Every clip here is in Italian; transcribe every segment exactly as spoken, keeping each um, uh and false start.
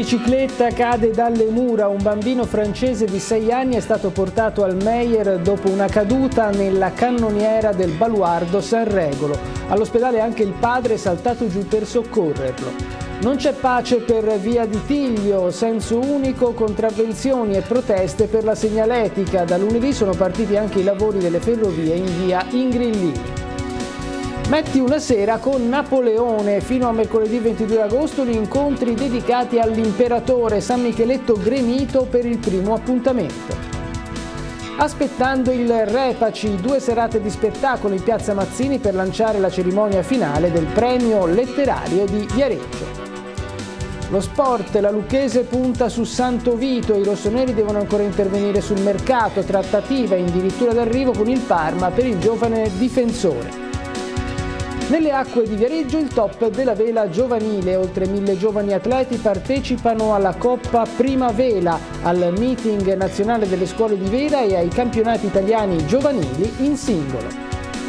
bicicletta cade dalle mura. Un bambino francese di sei anni è stato portato al Meyer dopo una caduta nella cannoniera del baluardo San Regolo. All'ospedale anche il padre è saltato giù per soccorrerlo. Non c'è pace per Via di Tiglio, senso unico, contravvenzioni e proteste per la segnaletica. Da lunedì sono partiti anche i lavori delle ferrovie in via Ingrillini. Metti una sera con Napoleone. Fino a mercoledì ventidue agosto gli incontri dedicati all'imperatore. San Micheletto gremito per il primo appuntamento. Aspettando il Repaci, due serate di spettacolo in Piazza Mazzini per lanciare la cerimonia finale del premio letterario di Viareggio. Lo sport, la Lucchese punta su Santo Vito, i rossoneri devono ancora intervenire sul mercato, trattativa addirittura d'arrivo con il Parma per il giovane difensore. Nelle acque di Viareggio il top della vela giovanile, oltre mille giovani atleti partecipano alla Coppa Primavera, al meeting nazionale delle scuole di vela e ai campionati italiani giovanili in singolo.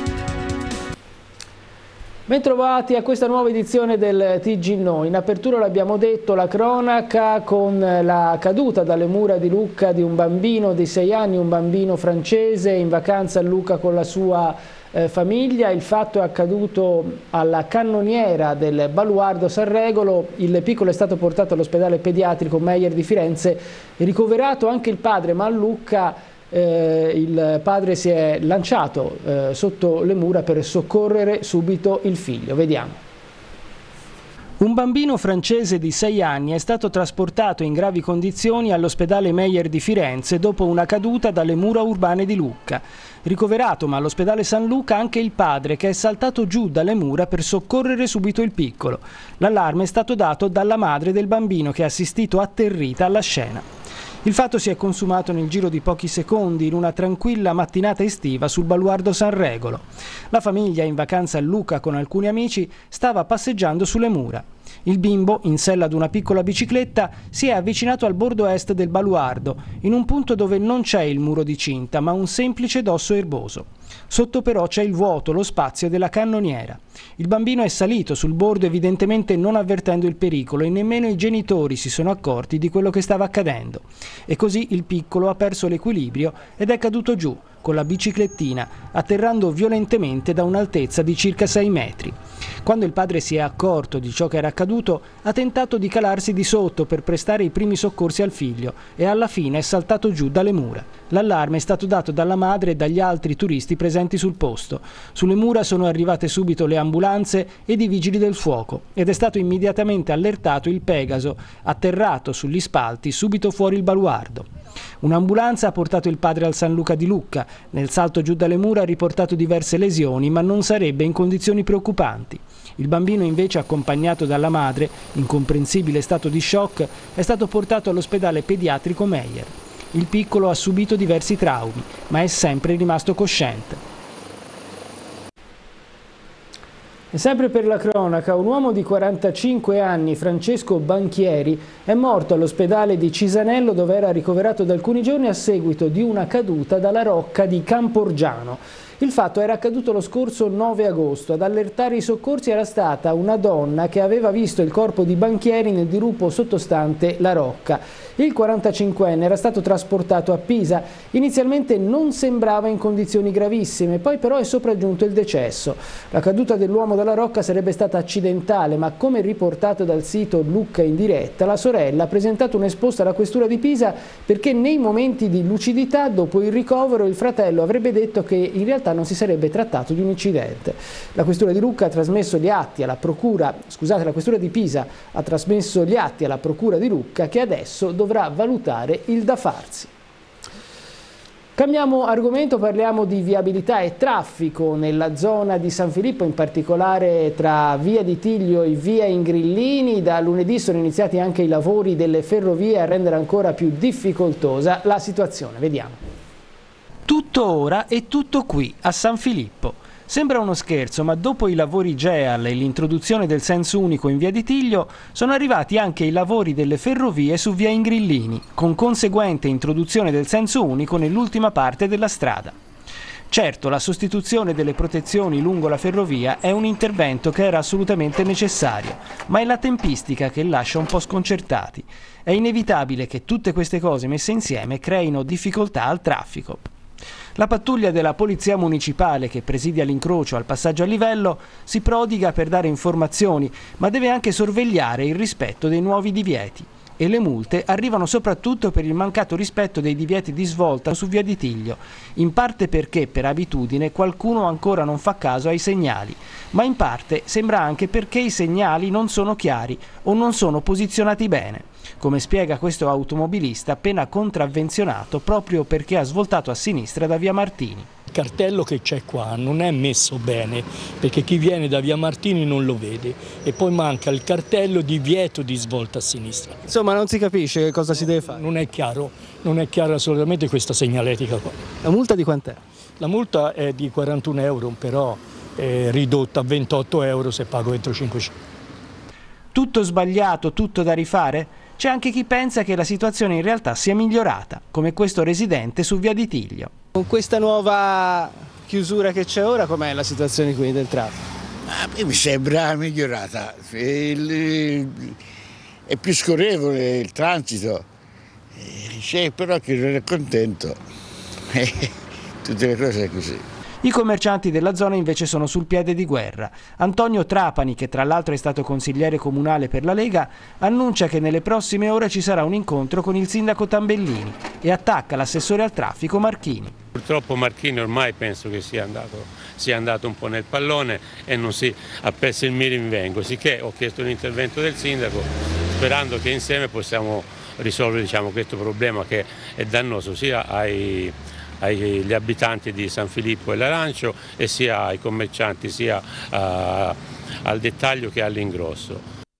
Bentrovati a questa nuova edizione del T G Noi. In apertura l'abbiamo detto, la cronaca con la caduta dalle mura di Lucca di un bambino di sei anni, un bambino francese in vacanza a Lucca con la sua eh, famiglia. Il fatto è accaduto alla cannoniera del baluardo San Regolo. Il piccolo è stato portato all'ospedale pediatrico Meyer di Firenze, ricoverato anche il padre, ma a Lucca Eh, il padre si è lanciato eh, sotto le mura per soccorrere subito il figlio. Vediamo. Un bambino francese di sei anni è stato trasportato in gravi condizioni all'ospedale Meyer di Firenze dopo una caduta dalle mura urbane di Lucca. Ricoverato ma all'ospedale San Luca anche il padre, che è saltato giù dalle mura per soccorrere subito il piccolo. L'allarme è stato dato dalla madre del bambino, che ha assistito atterrita alla scena. Il fatto si è consumato nel giro di pochi secondi in una tranquilla mattinata estiva sul baluardo San Regolo. La famiglia, in vacanza a Lucca con alcuni amici, stava passeggiando sulle mura. Il bimbo, in sella ad una piccola bicicletta, si è avvicinato al bordo est del baluardo, in un punto dove non c'è il muro di cinta, ma un semplice dosso erboso. Sotto però c'è il vuoto, lo spazio della cannoniera. Il bambino è salito sul bordo, evidentemente non avvertendo il pericolo, e nemmeno i genitori si sono accorti di quello che stava accadendo. E così il piccolo ha perso l'equilibrio ed è caduto giù con la biciclettina, atterrando violentemente da un'altezza di circa sei metri. Quando il padre si è accorto di ciò che era accaduto, ha tentato di calarsi di sotto per prestare i primi soccorsi al figlio e alla fine è saltato giù dalle mura. L'allarme è stato dato dalla madre e dagli altri turisti presenti sul posto. Sulle mura sono arrivate subito le ambulanze ed i vigili del fuoco ed è stato immediatamente allertato il Pegaso, atterrato sugli spalti subito fuori il baluardo. Un'ambulanza ha portato il padre al San Luca di Lucca. Nel salto giù dalle mura ha riportato diverse lesioni, ma non sarebbe in condizioni preoccupanti. Il bambino, invece, accompagnato dalla madre, in comprensibile stato di shock, è stato portato all'ospedale pediatrico Meyer. Il piccolo ha subito diversi traumi, ma è sempre rimasto cosciente. E sempre per la cronaca, un uomo di quarantacinque anni, Francesco Banchieri, è morto all'ospedale di Cisanello, dove era ricoverato da alcuni giorni a seguito di una caduta dalla rocca di Camporgiano. Il fatto era accaduto lo scorso nove agosto. Ad allertare i soccorsi era stata una donna che aveva visto il corpo di Banchieri nel dirupo sottostante la rocca. Il quarantacinquenne era stato trasportato a Pisa. Inizialmente non sembrava in condizioni gravissime, poi però è sopraggiunto il decesso. La caduta dell'uomo dalla rocca sarebbe stata accidentale, ma come riportato dal sito Lucca in diretta, la sorella ha presentato un'esposta alla questura di Pisa perché nei momenti di lucidità dopo il ricovero il fratello avrebbe detto che in realtà non si sarebbe trattato di un incidente. La questura di Lucca ha trasmesso gli atti alla procura, scusate, la questura di Pisa ha trasmesso gli atti alla procura di Lucca, che adesso dovrà valutare il da farsi. Cambiamo argomento, parliamo di viabilità e traffico nella zona di San Filippo, in particolare tra Via di Tiglio e Via Ingrillini. Da lunedì sono iniziati anche i lavori delle ferrovie a rendere ancora più difficoltosa la situazione. Vediamo. Tutto ora e tutto qui, a San Filippo. Sembra uno scherzo, ma dopo i lavori G E A L e l'introduzione del senso unico in Via di Tiglio, sono arrivati anche i lavori delle ferrovie su Via Ingrillini, con conseguente introduzione del senso unico nell'ultima parte della strada. Certo, la sostituzione delle protezioni lungo la ferrovia è un intervento che era assolutamente necessario, ma è la tempistica che lascia un po' sconcertati. È inevitabile che tutte queste cose messe insieme creino difficoltà al traffico. La pattuglia della Polizia Municipale, che presidia l'incrocio al passaggio a livello, si prodiga per dare informazioni, ma deve anche sorvegliare il rispetto dei nuovi divieti. E le multe arrivano soprattutto per il mancato rispetto dei divieti di svolta su via di Tiglio, in parte perché per abitudine qualcuno ancora non fa caso ai segnali, ma in parte sembra anche perché i segnali non sono chiari o non sono posizionati bene, come spiega questo automobilista appena contravvenzionato proprio perché ha svoltato a sinistra da via Martini. Il cartello che c'è qua non è messo bene perché chi viene da via Martini non lo vede e poi manca il cartello di divieto di svolta a sinistra. Insomma, non si capisce che cosa si deve fare. Non è chiaro, non è chiara assolutamente questa segnaletica qua. La multa di quant'è? La multa è di quarantuno euro, però è ridotta a ventotto euro se pago entro cinquecento. Tutto sbagliato, tutto da rifare? C'è anche chi pensa che la situazione in realtà sia migliorata, come questo residente su via di Tiglio. Con questa nuova chiusura che c'è ora, com'è la situazione qui del traffico? A me mi sembra migliorata, il, è più scorrevole il transito, c'è però chi non è contento, tutte le cose così. I commercianti della zona invece sono sul piede di guerra. Antonio Trapani, che tra l'altro è stato consigliere comunale per la Lega, annuncia che nelle prossime ore ci sarà un incontro con il sindaco Tambellini e attacca l'assessore al traffico Marchini. Purtroppo Marchini ormai penso che sia andato, sia andato un po' nel pallone e non si ha perso il mira in vengo, sicché ho chiesto un intervento del sindaco sperando che insieme possiamo risolvere, diciamo, questo problema che è dannoso sia ai agli abitanti di San Filippo e l'Arancio e sia ai commercianti sia uh, al dettaglio che all'ingrosso.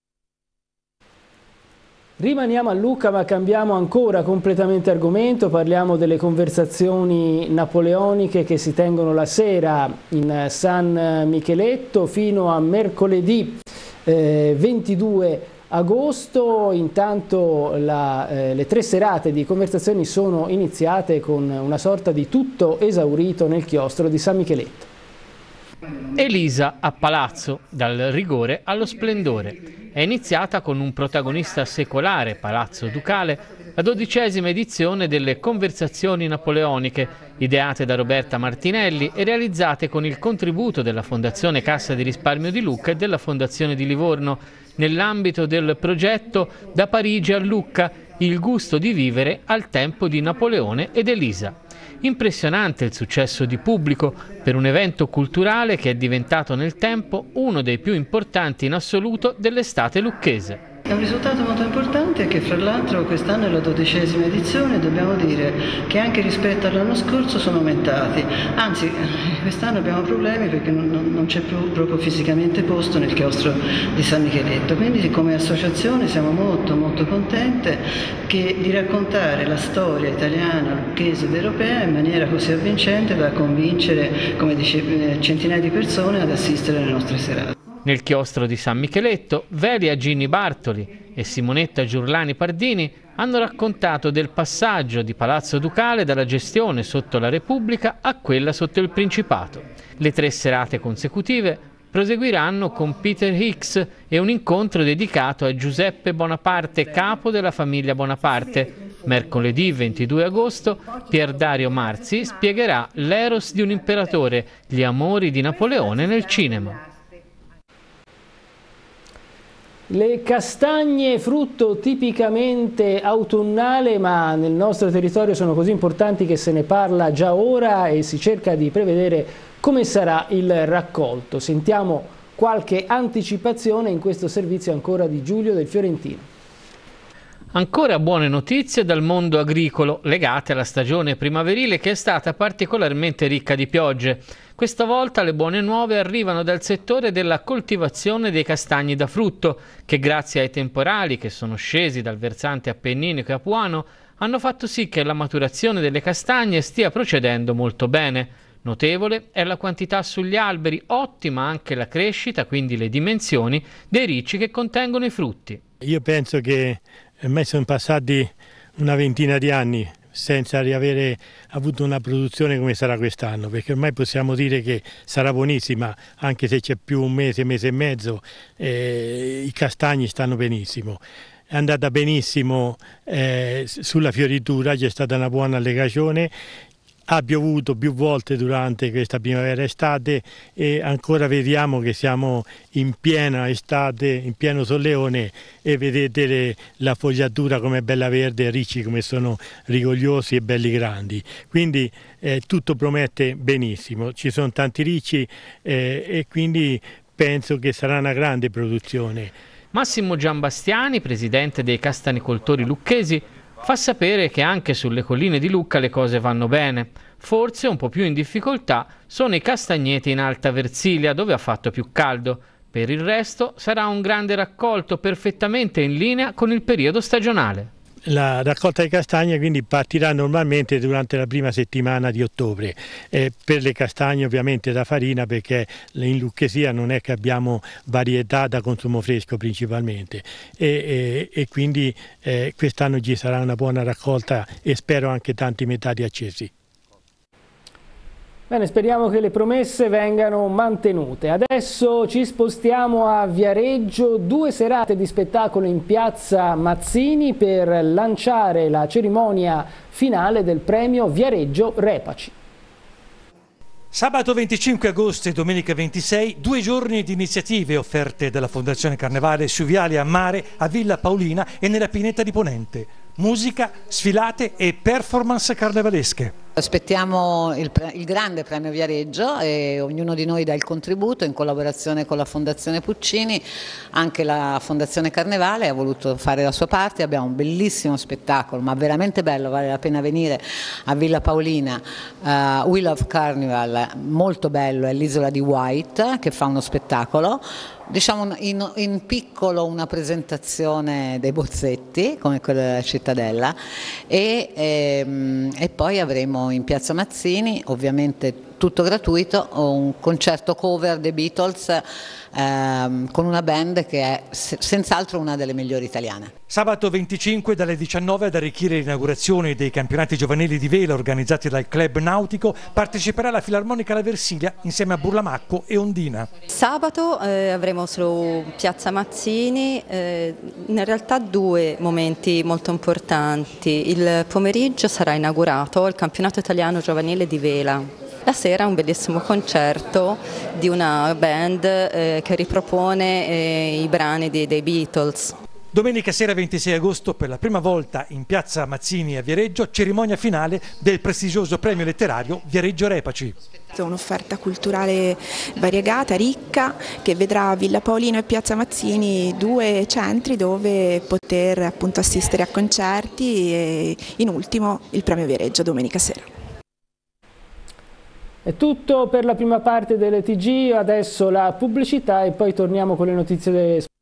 Rimaniamo a Lucca ma cambiamo ancora completamente argomento, parliamo delle conversazioni napoleoniche che si tengono la sera in San Micheletto fino a mercoledì eh, ventidue agosto. Intanto la, eh, le tre serate di conversazioni sono iniziate con una sorta di tutto esaurito nel chiostro di San Micheletto. Elisa a Palazzo, dal rigore allo splendore. È iniziata con un protagonista secolare, Palazzo Ducale, la dodicesima edizione delle Conversazioni napoleoniche, ideate da Roberta Martinelli e realizzate con il contributo della Fondazione Cassa di Risparmio di Lucca e della Fondazione di Livorno, nell'ambito del progetto Da Parigi a Lucca, il gusto di vivere al tempo di Napoleone ed Elisa. Impressionante il successo di pubblico per un evento culturale che è diventato nel tempo uno dei più importanti in assoluto dell'estate lucchese. È un risultato molto importante che fra l'altro quest'anno è la dodicesima edizione, dobbiamo dire che anche rispetto all'anno scorso sono aumentati, anzi quest'anno abbiamo problemi perché non, non c'è più proprio fisicamente posto nel chiostro di San Micheletto, quindi come associazione siamo molto molto contente che, di raccontare la storia italiana, lucchese ed europea in maniera così avvincente da convincere, come dice, centinaia di persone ad assistere alle nostre serate. Nel chiostro di San Micheletto, Velia Ginni Bartoli e Simonetta Giurlani Pardini hanno raccontato del passaggio di Palazzo Ducale dalla gestione sotto la Repubblica a quella sotto il Principato. Le tre serate consecutive proseguiranno con Peter Hicks e un incontro dedicato a Giuseppe Bonaparte, capo della famiglia Bonaparte. Mercoledì ventidue agosto Pier Dario Marzi spiegherà l'eros di un imperatore, gli amori di Napoleone nel cinema. Le castagne, frutto tipicamente autunnale, ma nel nostro territorio sono così importanti che se ne parla già ora e si cerca di prevedere come sarà il raccolto. Sentiamo qualche anticipazione in questo servizio ancora di Giulio del Fiorentino. Ancora buone notizie dal mondo agricolo legate alla stagione primaverile che è stata particolarmente ricca di piogge. Questa volta le buone nuove arrivano dal settore della coltivazione dei castagni da frutto, che grazie ai temporali che sono scesi dal versante appenninico e apuano hanno fatto sì che la maturazione delle castagne stia procedendo molto bene. Notevole è la quantità sugli alberi, ottima anche la crescita, quindi le dimensioni, dei ricci che contengono i frutti. Io penso che ormai sono passati una ventina di anni, senza riavere avuto una produzione come sarà quest'anno, perché ormai possiamo dire che sarà buonissima, anche se c'è più un mese, mese e mezzo, eh, i castagni stanno benissimo. È andata benissimo eh, sulla fioritura, c'è stata una buona allegazione, ha piovuto più volte durante questa primavera-estate e ancora vediamo che siamo in piena estate, in pieno solleone, e vedete le, la fogliatura come è bella verde, ricci come sono rigogliosi e belli grandi. Quindi eh, tutto promette benissimo, ci sono tanti ricci eh, e quindi penso che sarà una grande produzione. Massimo Giambastiani, presidente dei castanicoltori lucchesi, fa sapere che anche sulle colline di Lucca le cose vanno bene. Forse un po' più in difficoltà sono i castagneti in Alta Versilia, dove ha fatto più caldo. Per il resto sarà un grande raccolto perfettamente in linea con il periodo stagionale. La raccolta di castagne quindi partirà normalmente durante la prima settimana di ottobre, eh, per le castagne ovviamente da farina, perché in Lucchesia non è che abbiamo varietà da consumo fresco principalmente, e, e, e quindi eh, quest'anno ci sarà una buona raccolta e spero anche tanti metati accesi. Bene, speriamo che le promesse vengano mantenute. Adesso ci spostiamo a Viareggio, due serate di spettacolo in piazza Mazzini per lanciare la cerimonia finale del premio Viareggio Repaci. Sabato venticinque agosto e domenica ventisei, due giorni di iniziative offerte dalla Fondazione Carnevale su Viale a Mare, a Villa Paolina e nella Pineta di Ponente. Musica, sfilate e performance carnevalesche. Aspettiamo il, il grande premio Viareggio e ognuno di noi dà il contributo in collaborazione con la Fondazione Puccini. Anche la Fondazione Carnevale ha voluto fare la sua parte, abbiamo un bellissimo spettacolo, ma veramente bello, vale la pena venire a Villa Paolina. uh, We Love Carnival, molto bello, è l'isola di White che fa uno spettacolo. Diciamo in, in piccolo una presentazione dei bozzetti come quella della Cittadella e, e, e poi avremo in piazza Mazzini, ovviamente tutto gratuito, un concerto cover dei Beatles ehm, con una band che è senz'altro una delle migliori italiane. Sabato venticinque dalle diciannove ad arricchire l'inaugurazione dei campionati giovanili di vela organizzati dal Club Nautico parteciperà la Filarmonica La Versilia insieme a Burlamacco e Ondina. Sabato eh, avremo su piazza Mazzini eh, in realtà due momenti molto importanti. Il pomeriggio sarà inaugurato il campionato italiano giovanile di vela. La sera un bellissimo concerto di una band eh, che ripropone eh, i brani dei, dei Beatles. Domenica sera ventisei agosto, per la prima volta in piazza Mazzini a Viareggio, cerimonia finale del prestigioso premio letterario Viareggio Repaci. È un'offerta culturale variegata, ricca, che vedrà a Villa Paolina e piazza Mazzini due centri dove poter appunto assistere a concerti e in ultimo il premio Viareggio domenica sera. È tutto per la prima parte delle T G, adesso la pubblicità e poi torniamo con le notizie